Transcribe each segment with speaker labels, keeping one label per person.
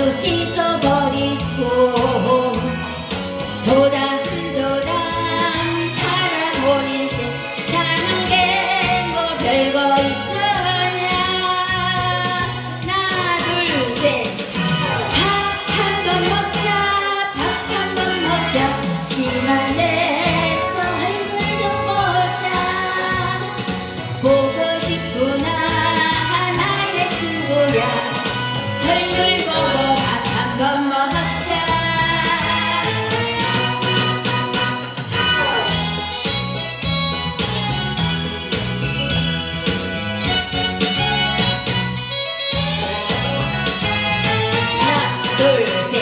Speaker 1: 잊어버리고 도담도담 살아본 인생 사는 게 뭐 별거 있더냐. 하나 둘 셋 밥 한 번 먹자 밥 한 번 먹자 시간 내서 얼굴 좀 보자. 보고 싶구나 나의 친구야 얼굴 보고 밥 한 번 먹자. 하나 둘 셋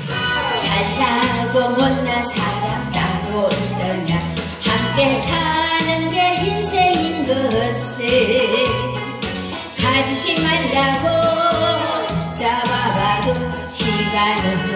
Speaker 1: 잘나고 못난 사람 따로 있더냐. 함께 사는 게 인생인 것을 가지지 말라고 잡아봐도 시간은